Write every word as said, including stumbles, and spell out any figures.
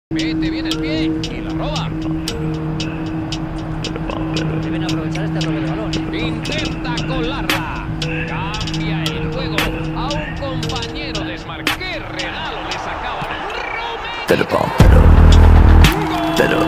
Mete bien el pie y la roba. Deben aprovechar este robo de balón. Intenta colarla. Cambia el juego a un compañero de Smart. ¡Qué regalo le sacaban! ¡Romero! Pero, pero, pero.